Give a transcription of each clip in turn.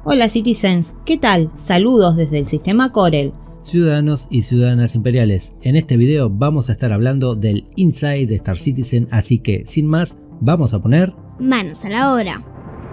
Hola Citizens, ¿qué tal? Saludos desde el sistema Corel. Ciudadanos y ciudadanas imperiales, en este video vamos a estar hablando del Inside de Star Citizen, así que sin más, vamos a poner manos a la obra.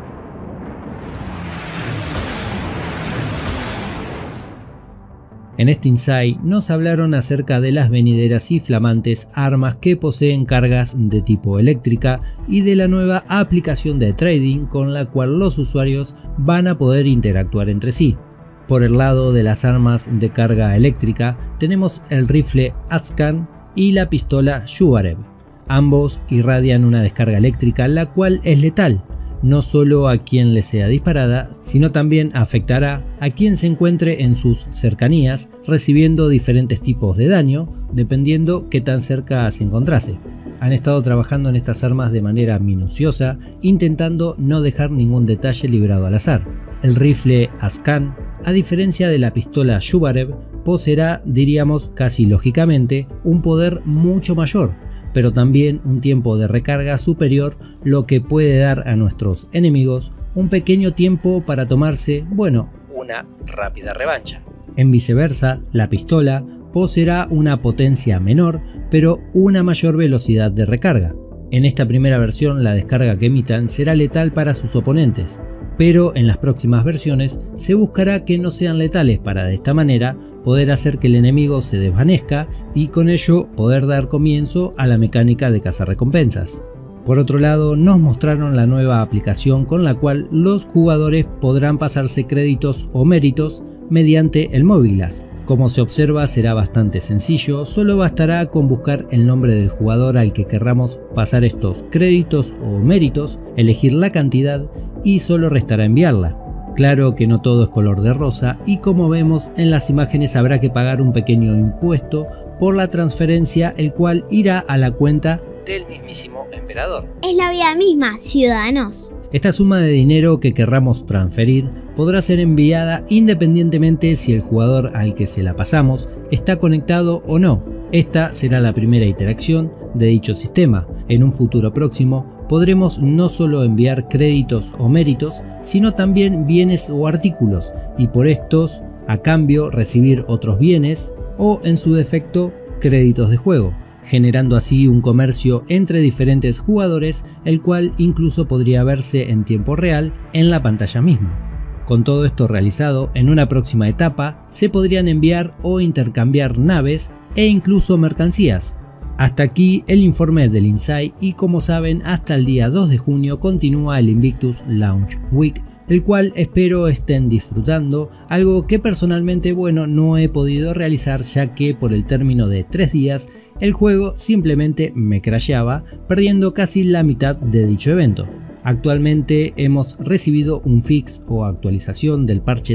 En este Inside nos hablaron acerca de las venideras y flamantes armas que poseen cargas de tipo eléctrica y de la nueva aplicación de trading con la cual los usuarios van a poder interactuar entre sí. Por el lado de las armas de carga eléctrica tenemos el rifle Azkan y la pistola Shubarev. Ambos irradian una descarga eléctrica la cual es letal, no solo a quien le sea disparada, sino también afectará a quien se encuentre en sus cercanías, recibiendo diferentes tipos de daño, dependiendo qué tan cerca se encontrase. Han estado trabajando en estas armas de manera minuciosa, intentando no dejar ningún detalle librado al azar. El rifle Azkan, a diferencia de la pistola Shubarev, poseerá, diríamos casi lógicamente, un poder mucho mayor, pero también un tiempo de recarga superior, lo que puede dar a nuestros enemigos un pequeño tiempo para tomarse, una rápida revancha. En viceversa, la pistola poseerá una potencia menor, pero una mayor velocidad de recarga. En esta primera versión la descarga que emitan será letal para sus oponentes, pero en las próximas versiones se buscará que no sean letales para de esta manera poder hacer que el enemigo se desvanezca y con ello poder dar comienzo a la mecánica de cazarrecompensas. Por otro lado, nos mostraron la nueva aplicación con la cual los jugadores podrán pasarse créditos o méritos mediante el Mobileglass. Como se observa, será bastante sencillo, solo bastará con buscar el nombre del jugador al que querramos pasar estos créditos o méritos, elegir la cantidad y solo restará enviarla. Claro que no todo es color de rosa y como vemos en las imágenes habrá que pagar un pequeño impuesto por la transferencia, el cual irá a la cuenta del mismísimo emperador. Es la vida misma, ciudadanos. Esta suma de dinero que querramos transferir podrá ser enviada independientemente si el jugador al que se la pasamos está conectado o no. Esta será la primera interacción de dicho sistema. En un futuro próximo podremos no solo enviar créditos o méritos, sino también bienes o artículos, y por estos a cambio recibir otros bienes o en su defecto créditos de juego, generando así un comercio entre diferentes jugadores, el cual incluso podría verse en tiempo real en la pantalla misma. Con todo esto realizado, en una próxima etapa se podrían enviar o intercambiar naves e incluso mercancías. Hasta aquí el informe del Inside y como saben, hasta el día 2 de junio continúa el Invictus Launch Week, el cual espero estén disfrutando, algo que personalmente no he podido realizar ya que por el término de 3 días el juego simplemente me crasheaba, perdiendo casi la mitad de dicho evento. Actualmente hemos recibido un fix o actualización del parche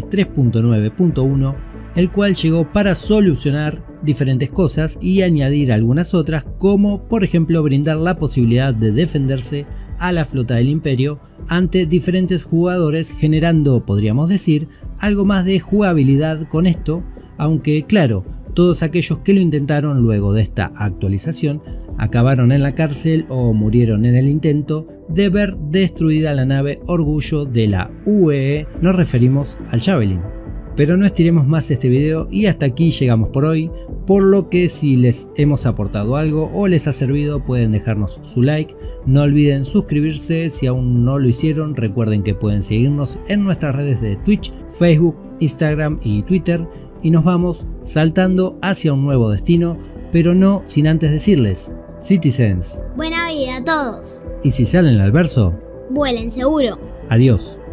3.9.1, el cual llegó para solucionar diferentes cosas y añadir algunas otras, como por ejemplo brindar la posibilidad de defenderse a la flota del Imperio ante diferentes jugadores, generando, podríamos decir, algo más de jugabilidad con esto, aunque claro, todos aquellos que lo intentaron luego de esta actualización acabaron en la cárcel o murieron en el intento de ver destruida la nave Orgullo de la UEE, nos referimos al Javelin. Pero no estiremos más este video y hasta aquí llegamos por hoy, por lo que si les hemos aportado algo o les ha servido pueden dejarnos su like, no olviden suscribirse si aún no lo hicieron, recuerden que pueden seguirnos en nuestras redes de Twitch, Facebook, Instagram y Twitter y nos vamos saltando hacia un nuevo destino, pero no sin antes decirles, Citizens, Buena vida a todos. y si salen al verso, Vuelen seguro. adiós.